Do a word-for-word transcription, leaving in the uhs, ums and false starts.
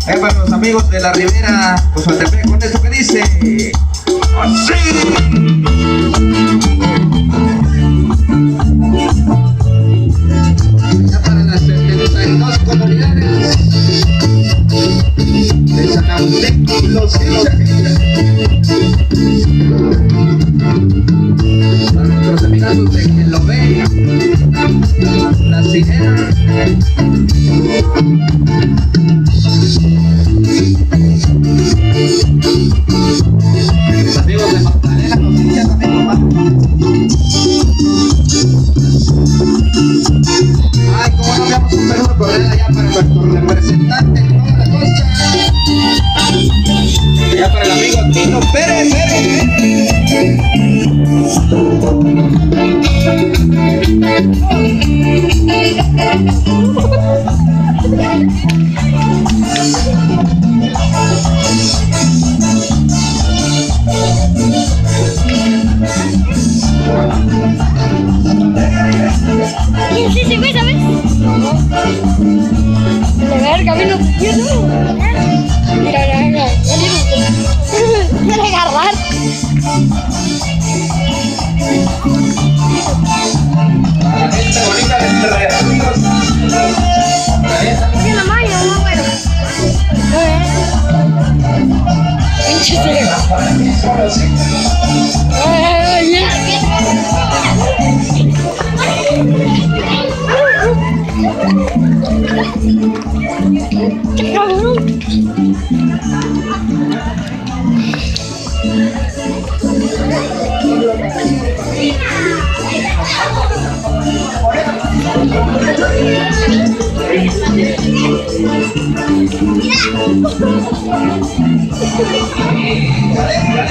Eh, para los amigos de la Ribera, pues Guatepec, con esto que dice así. Ya para las setenta y dos comunidades de San Agustín, los quince. Para nuestros amigos de quien lo ve, la sirena. Los amigos de Magdalena, los hinchas también, nomás. Ay, cómo no veamos un saludo cordial allá para nuestro representante en toda la costa. Allá para el amigo Tino Pérez, Pérez, Sí, sí, güey, ¿sabes? De ver, camino. Yo no. Mira, mira, mira. Quiere agarrar. la gente bonita de Entre Ríos. Tiene la malla, no, bueno. Pinche Ay, ¡qué cabrón! Mira.